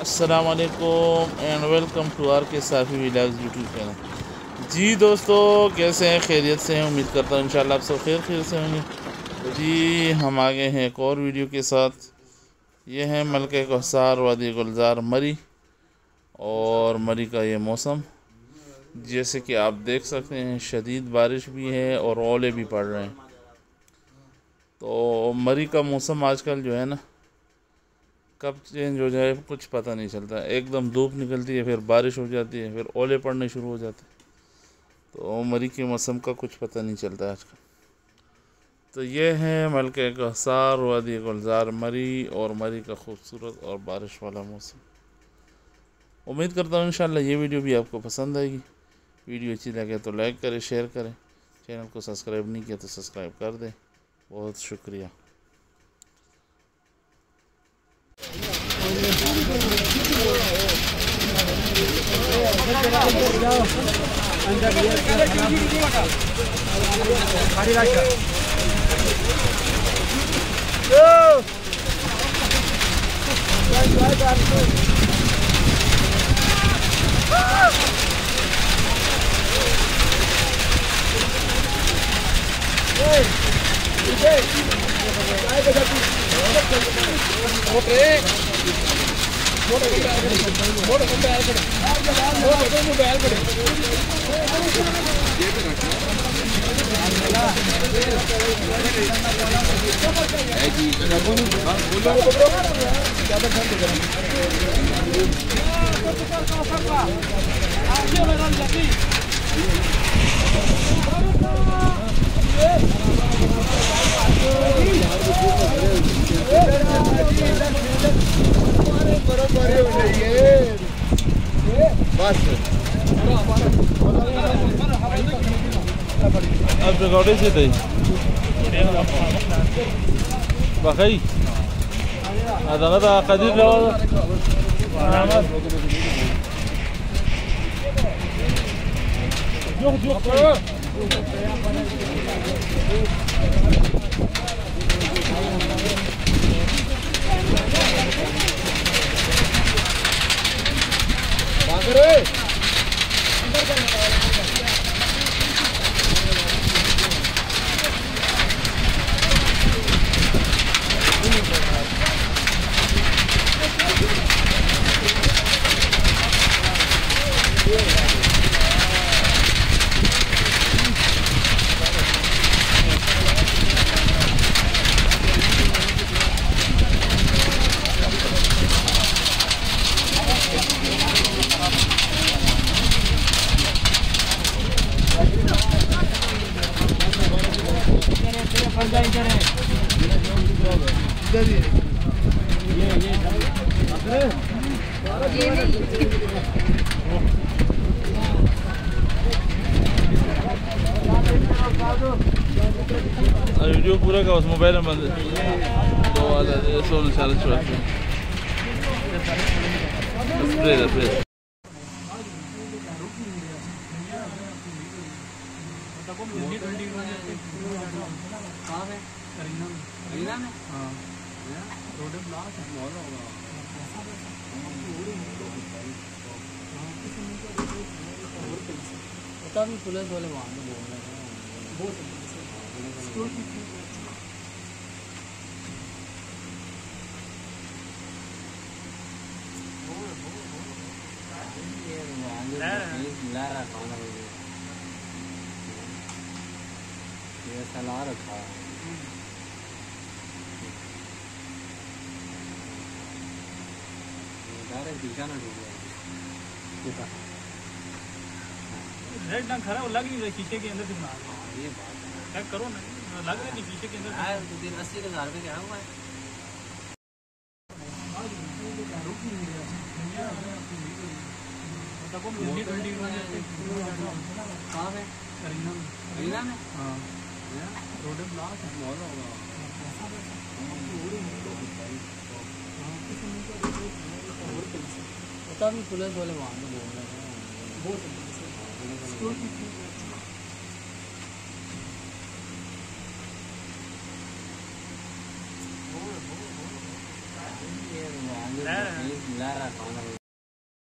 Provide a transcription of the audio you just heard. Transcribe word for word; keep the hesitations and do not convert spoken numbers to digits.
अस्सलाम वालेकुम and welcome to R K Safi vlogs YouTube channel. जी दोस्तों, कैसे हैं? खैरियत से हैं? उम्मीद करता हूँ इंशाल्लाह आप सब खैर खैर से होंगे। तो जी हम आ गए हैं एक और वीडियो के साथ। ये है मलके कौसार वादी गुलजार मरी और मरी का ये मौसम। जैसे कि आप देख सकते हैं शदीद बारिश भी है और ओले भी पड़ रहे हैं। तो मरी का मौसम आजकल जो है ना, कब चेंज हो जाए कुछ पता नहीं चलता। एकदम धूप निकलती है, फिर बारिश हो जाती है, फिर ओले पड़ने शुरू हो जाते हैं। तो मरी के मौसम का कुछ पता नहीं चलता आजकल। तो ये है मलके कौसार वादी गुलजार मरी और मरी का खूबसूरत और बारिश वाला मौसम। उम्मीद करता हूँ इंशाल्लाह ये वीडियो भी आपको पसंद आएगी। वीडियो अच्छी लगे तो लाइक करें, शेयर करें। चैनल को सब्सक्राइब नहीं किया तो सब्सक्राइब कर दें। बहुत शुक्रिया। अब रिकॉर्डिंग से थे बाकी ada ada kadir lawal yok yok bagre अंदर करना वीडियो पूरा का उस मोबाइल में बंद दो वाला सोलह चालीस चौरासी स्प्रे स्प्रे पुलिस वाले वहाँ पे बोल रहे थे ये सलाह रखा रेड ना खरा लग नहीं रहा शीशे के अंदर से बना ये बात चेक करो ना, लग रहा नहीं शीशे के अंदर आया दो दिन अस्सी हजार रुपये क्या हुआ है। कहाँ है? करीना में? हाँ रोड ब्लॉक है मॉल होगा। पता भी पुलिस वाले वहाँ पे बोल रहे हैं बहुत ला रहा खाना